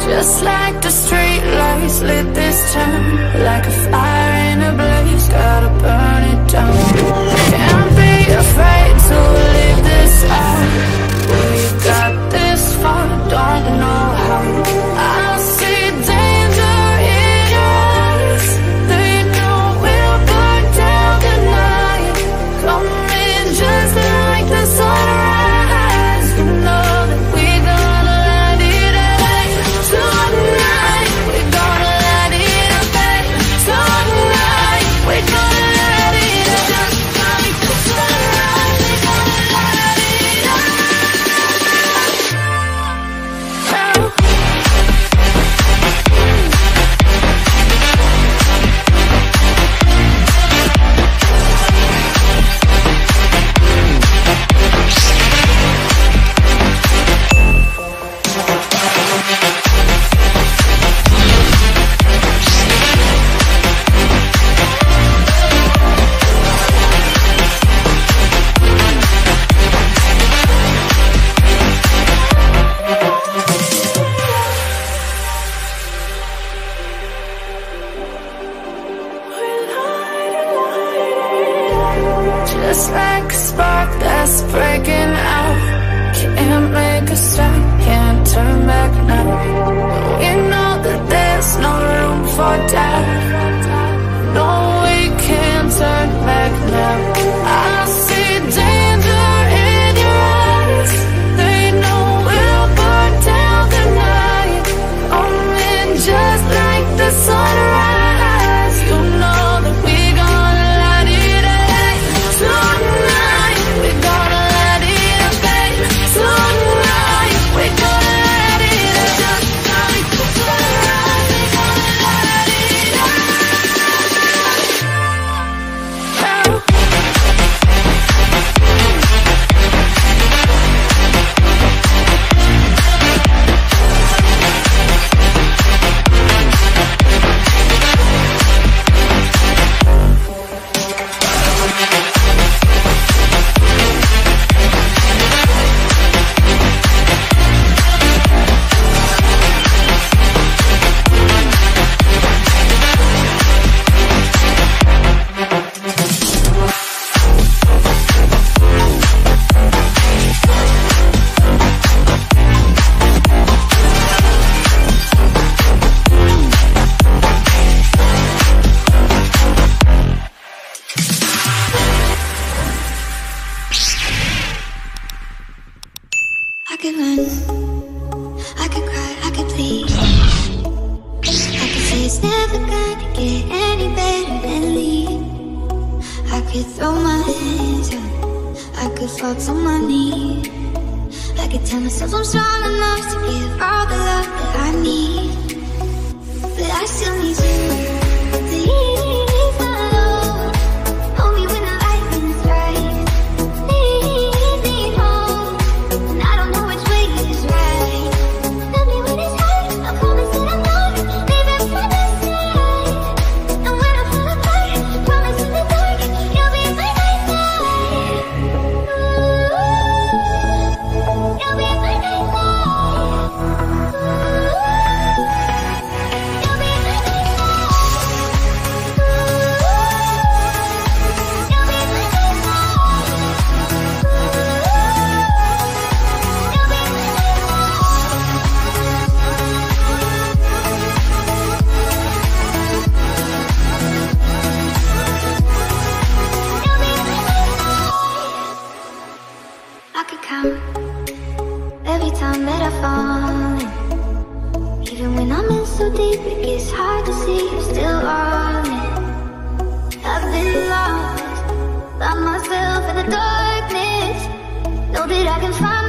Just like the street lights lit this town, like a fire in a blaze, gotta burn it down. Can't be afraid to leave this out. We got this far, don't know how. I see danger in your eyes. They know we'll burn down the night. Coming just like the sunrise. You know that we gonna light it up. Tonight, we gonna light it up. Tonight, we gonna light it up. Just like the sunrise, we gonna light it up. Just like a spark that's breaking out. Can't make a stop, can't turn back now. We know that there's no room for doubt. No, we can't turn back now. I see danger in your eyes. They know we'll burn down the night. Coming just like the sunrise. You know that we gonna light it up. Tonight, we gonna light it up. Tonight, we gonna light it up. Just like the sunrise, we gonna light it up. I could run, I could cry, I could plead. I could say it's never gonna get any better than leave. I could throw my hands up, I could fall to my knees. I could tell myself I'm strong enough to give all the love that I need. But I still need you to ease my load. Hold me when the lightning's right. Lead me home, and I don't know which way is right. Love me when it's hard, I promise that I'm not leaving from the side. And when I fall apart, I promise in the dark you'll be my night. You'll be my night. I could count every time that I fall in. Even when I'm in so deep, it gets hard to see you're still on it. I've been lost by myself in the darkness. Know that I can find